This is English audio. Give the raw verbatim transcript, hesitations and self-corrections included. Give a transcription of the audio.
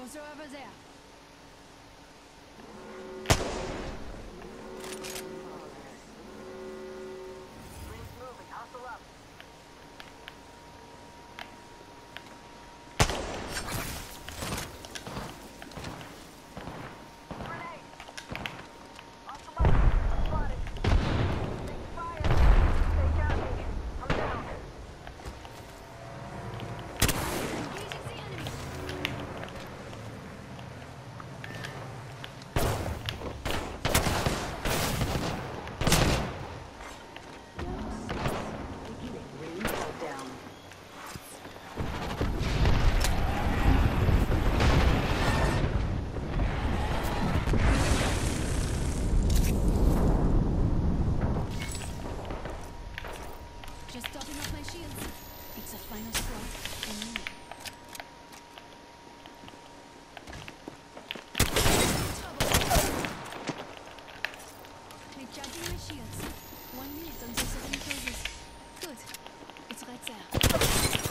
Closer over there. Rings moving. Hustle up. Grenade. Off the mark. Spotted. Take fire. They got me. I'm down. Engaging the enemy. Beginning ring countdown. Just topping off my shields. It's a final squad and me. Recharging my shields. One minute until the ring closes. Good. It's right there.